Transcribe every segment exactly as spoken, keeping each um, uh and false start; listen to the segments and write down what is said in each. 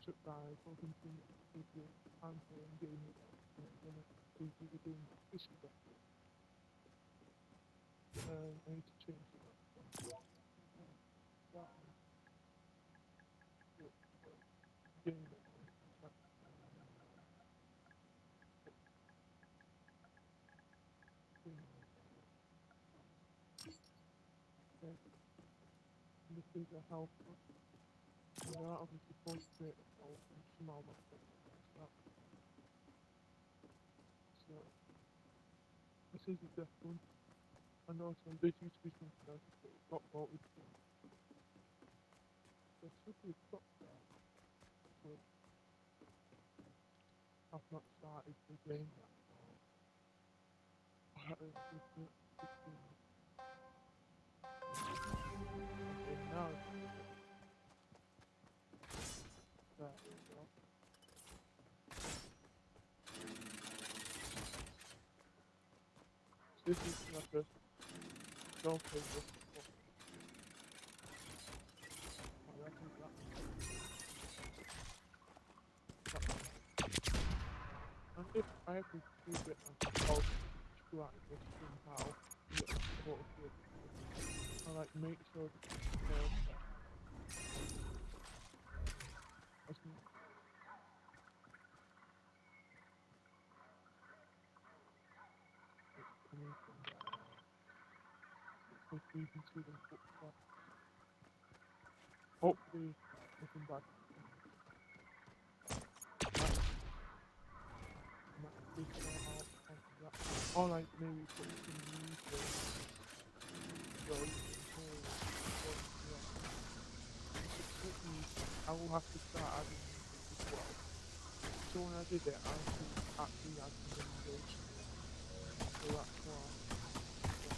up guys, welcome to people answer and gaming. I'm gonna do the game this is um I need to change it. That game this is a health and there are obviously supposed to create a health and small like that. So this is a different and also this used to be something else but it got voted for. There should be a stop there, but I've not started the game yet. That is just it. Okay, now it's there. So this is like a golf table. Oh, I think that, that and if I have to do it and I'll try this somehow get the support of it. I like make sure that it's perfect. As much as coming from there. So you can see them footsteps. Hopefully nothing bad. That big shout out onto that. Or like maybe put some music so you can hear it. But yeah. If it's good music, I will have to start adding music as well. So when I did it I could actually add some animation. So that's why yeah.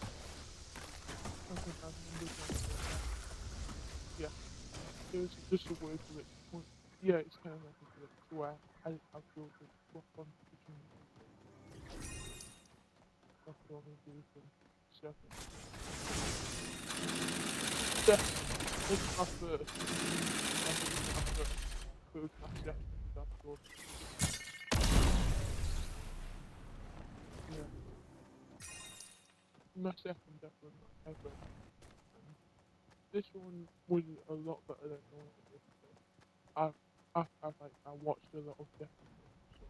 I can add numbers on there. Yeah. There's just a word for it. Well, yeah, it's kind of like a glitch where I, I built a swap on between the two things. That's what I'm going to do for second. Yeah, this is my first. I think this is my first. But it's my second, that's good. Yeah, my second definitely not ever. And this one was a lot better than the one I did. So I've, I've, I've like, I watched a lot of different ones. So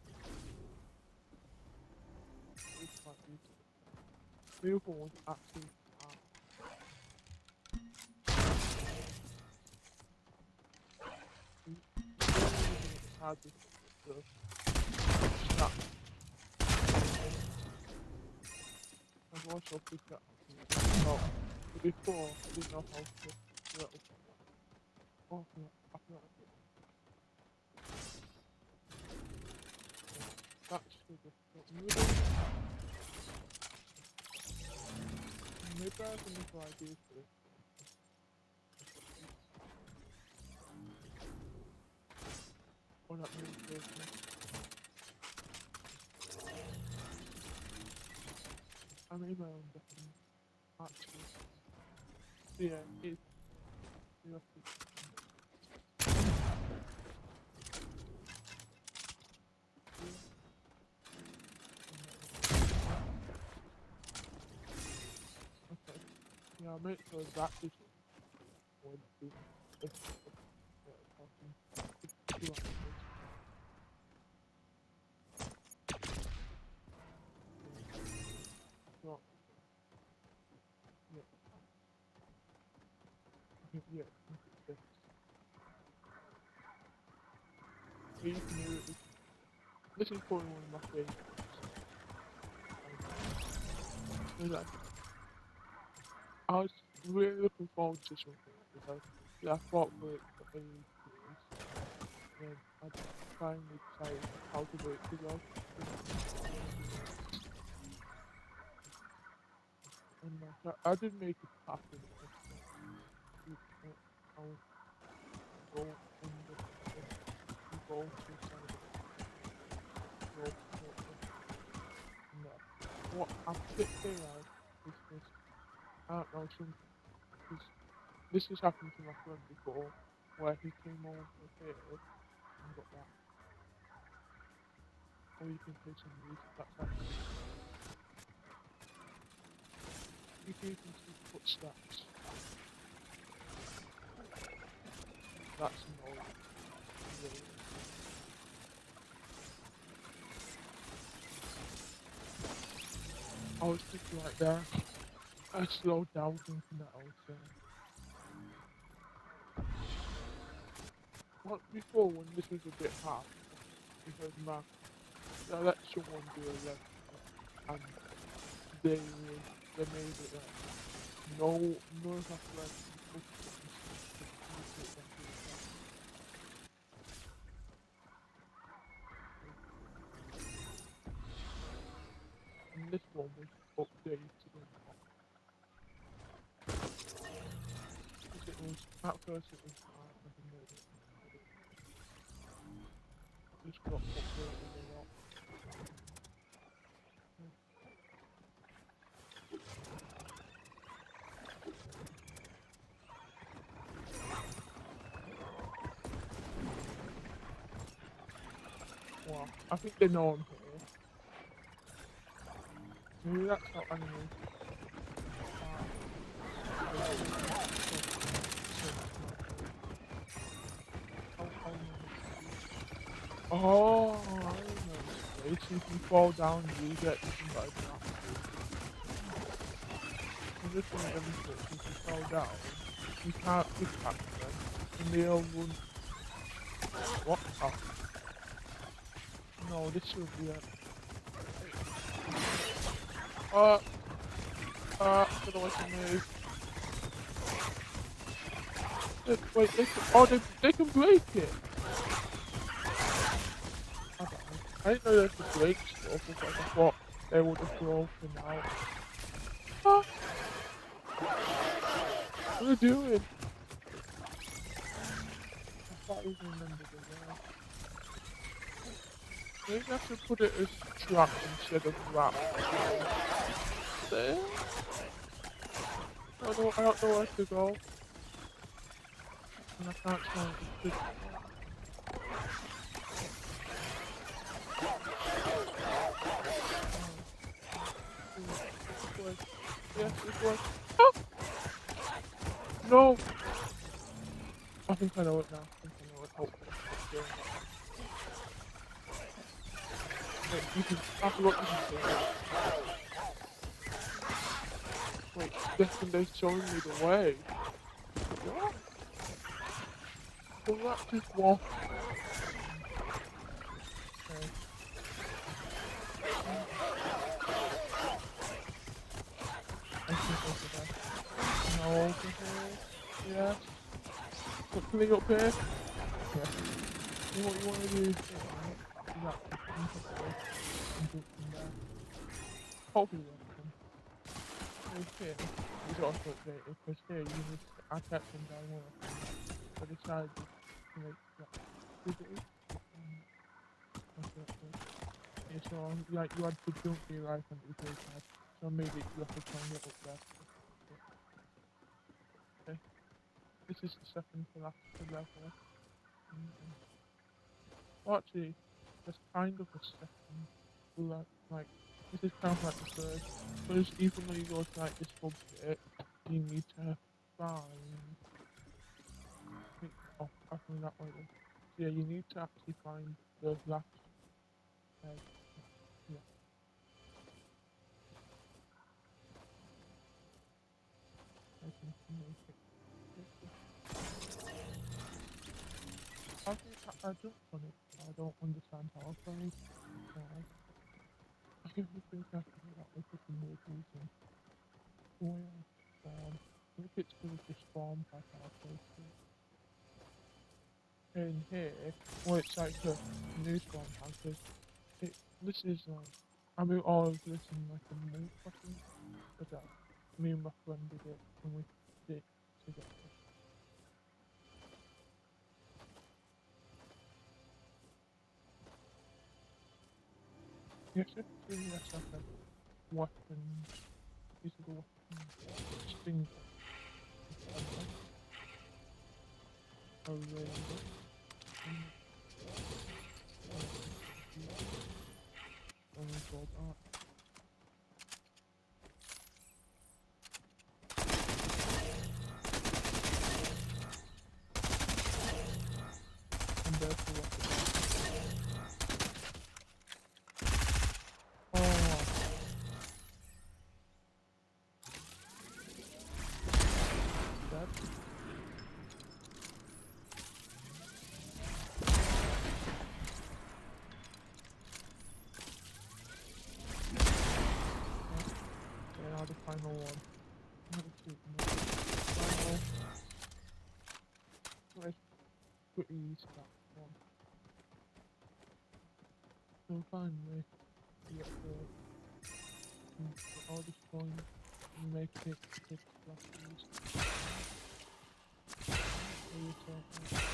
it's quite useful. The other one's actually hard. The only reason it's hard is the snap. I've also picked that up well. But before, I didn't know how to do it. Oh, I think I think I did. That's so difficult. Maybe, maybe I have another idea for this. Or not maybe personally. I made my own definition. Actually. So yeah, it's you have to do it. Okay. Yeah, I'll make sure that is going to if yeah, talking to two answers. So yeah, I think yeah, I think it's this. So you can hear it. This is probably one of my favourites. Um, like, I was really looking forward to something because yeah, I thought for it for ages, and I finally decided how to do it because I was and like I, I did make it happen. Like, you know, I was go under the you go to the side of it, go go up and there. What I picked out is this. I don't know some because this has happened to my friend before, where he came over here. got that. Or you can play some music, that's actually. You can even see footsteps. That's annoying. Really. I was thinking right there. I slowed down thinking that I was saying. Like before when this was a bit hard, because my the lecture one do a lecture and they they made it like no no have to like look at this and this one was updated and because it was at first it was hard I think it just got updated a lot. Well, I think they know I'm here. Maybe that's how animals oh, I know. If you fall down, you get eaten by a trap. And this one demonstrates if you fall down, you can't pickaxe them, and they all run. What? Oh. No, this should be it. Uh, uh, get away from me. Wait, wait, they can, oh, they, they can break it! I don't know. I didn't know they could break stuff, because I thought they would have broken out. Ah! What are they doing? I can't even remember the word. Maybe I should put it as trap instead of wrap. There? I don't, I don't know where to go. And I can't find the big one. Yes, this way. Ah! No! I think I know it now. I think I know it. Hopefully. Wait, you can, I forgot you can say that. Wait, yesterday's showing me the way. What? Well, that just walk. Okay. I think over there. No, over here. Yes. Something up here. Yes. See what you want to do. Is that hopefully welcome. Okay. It's also updated because here you just I kept them down one. I decided to make that video. Yeah, so like you had to jump your life and it was very hard. So I made it you have to try and get up there. Okay. This is the second to last level. Mm-hmm. Well, actually, there's kind of a second. Like, like this is kind of like the third. Because even though you go to like this hub bit, you need to find. Oh, I think that way then. So yeah, you need to actually find the last egg. Yeah. I can make it. I think I, I jumped on it, but I don't understand how I played. So I, I think I can do that with some weird reason. Where spawn. If it's because of the spawn pack I posted. In here, well, it's like the new spawn pack. It, this is like, I mean, all of this in like a month, I think. But uh, me and my friend did it, and we did it together. Yes, it's really that's like a weapon, piece of a weapon, stinger. A rainbow. pretty easy that one. So finally, you get the, you get all this coin, you make it six flashes, so you take it,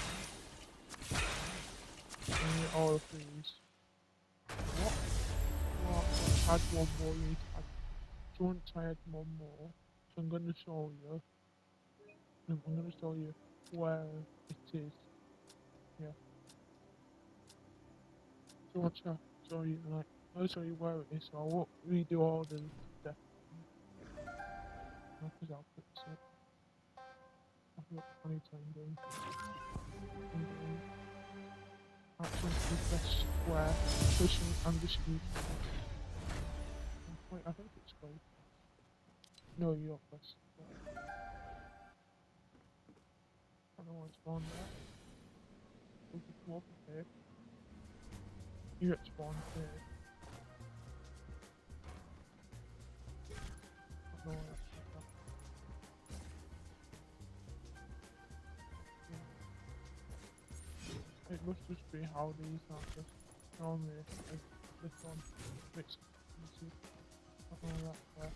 and you get all of these. What? What? I had one more, you need to add, so once I had one more, so I'm gonna show you, I'm gonna show you where it is, yeah. So once I show you, like, I'll show you where it is, so I won't redo all the steps, because I'll fix it. I've got twenty times in. And then actually press square, pushing and just use wait, I think it's going. No, you don't press square. I don't know what's spawned there. We can come over here. You get spawned here. I don't know where that's like that. Yeah. It must just be how these are just normally like this one. Which you see. I don't know that's there.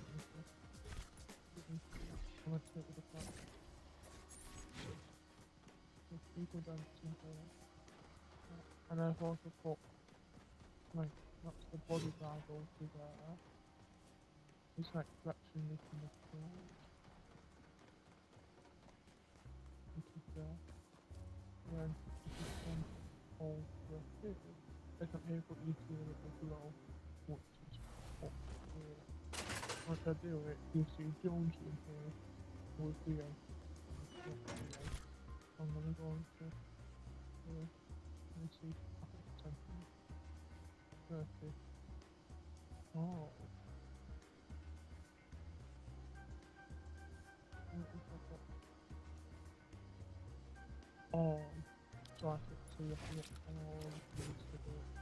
I'm gonna take it apart. There's people dancing here. And I've also put like that's the bodyguard over there. It's like flexing this in the field. This is there. Then this is one over here. There's not here but you see a little glow, which is up here. Once I do it, you see Jones in here with the egg. I'm gonna go into here. Let me see. I think it's ten. thirty. Oh. Oh. So I think so you have to get all these to do it.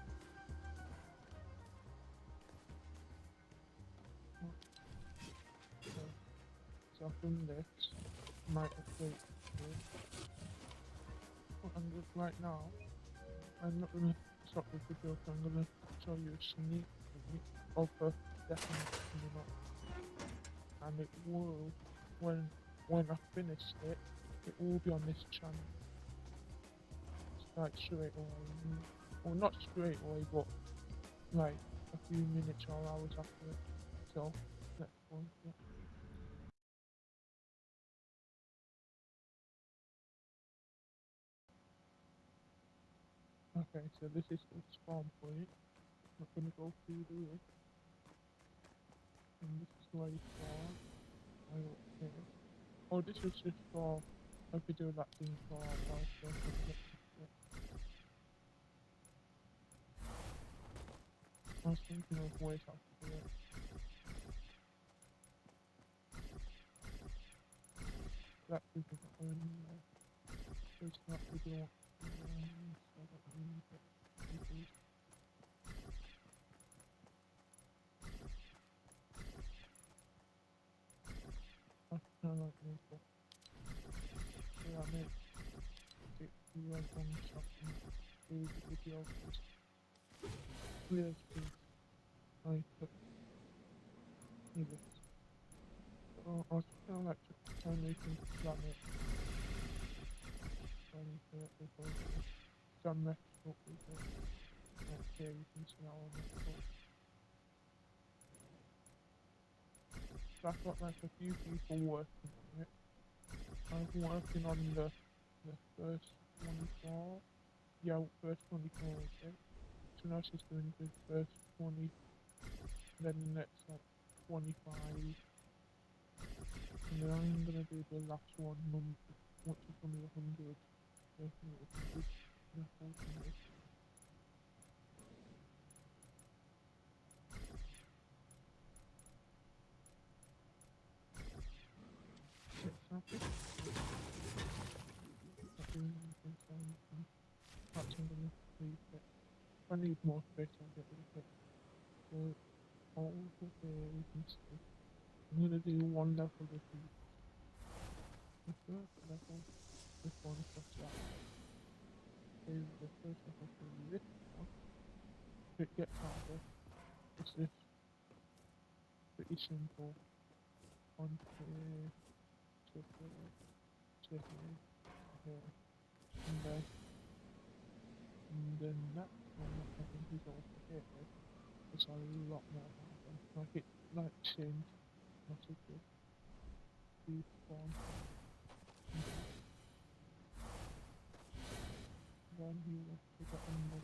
Okay. So I've done this. Might update it. What I'm doing right now, I'm not gonna stop the video, so I'm gonna show you a sneak peek of the definite coming up. And it will, when when I finish it, it will be on this channel. It's like straight away. Well, not straight away, but like a few minutes or hours after it. So, let's go into it. Okay, so this is the spawn point. I'm gonna go through this, and this is where you spawn. I go up here. Oh, this was just for a video that thing for while I was thinking of ways how to do it. That video that I anyway. There's that video um, so I don't need it. Because I kinda like this, but yeah, I make it you like one shot and do the video because clear speed. I put either. Oh, I was kinda like to try making planet and uh, before some Mexico people. Like here you can see how Mexico. So I've got like a few people working on it. I'm working on the the first twenty-four. Yeah, first twenty-four, okay. So now she's doing the first twenty, then the next like twenty-five, and then I'm gonna do the last one num once it's done with one hundred. Definitely one hundred. The whole thing. It's happy. Not doing anything, so I'm perhaps I'm gonna leave it. If I need more space, I'll get rid of it. So over here you can see. I'm gonna do one level with you. The first level, this one across that. is the first I have to do this one. If it gets harder, it's this pretty simple. On here, to here, to here, to here, and then, and then that one that I think is over here is a lot more harder. Like it, like chin, not a good. These one, then here, we got another.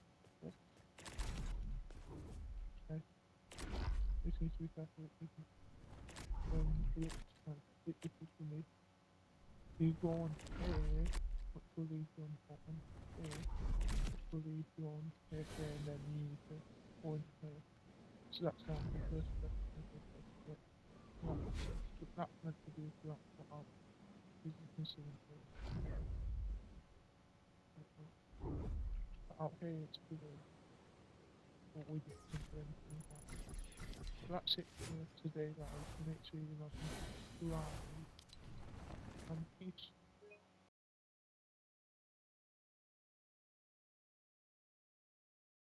Okay, this needs to be careful. This is um, it looks like it, this is for me. You go on here, hopefully you on on here, hopefully you on here, here, and then you need to go in here. So that's down the first step, the first step, but not, but that's meant to be if you want to put out, as you can see in here. But out here it's below, but we just can do anything about it. So that's it for today guys, make sure you log in, like,